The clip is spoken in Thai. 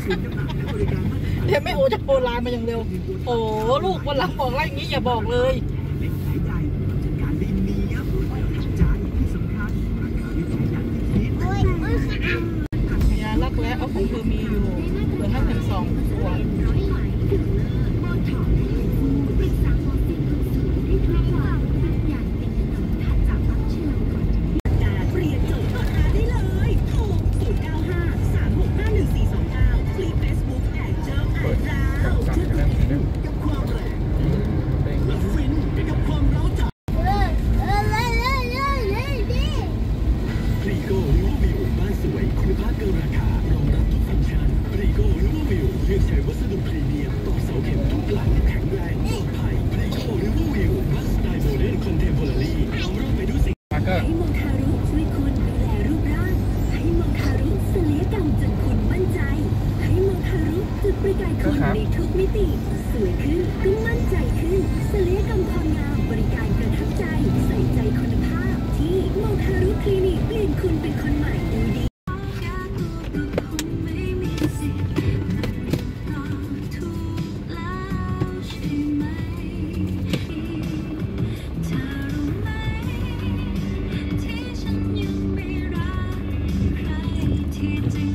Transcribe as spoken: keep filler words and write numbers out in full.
เดี๋ยวแม่โอจะโทรไลน์มาอย่างเร็วโอ้ลูกวันหลังบอกอะไรอย่างนี้อย่าบอกเลยยาลักแล้วเอาของเธอมีอยู่เหลือห้าแถมสองตัในทุกมิติสวยขึ้นก็มั่นใจขึ้นศัลยกรรมความงามบริการประทับใจใส่ใจคุณภาพที่โมคารุคลินิกเปลี่ยนคุณเป็นคนใหม่ดูดีที่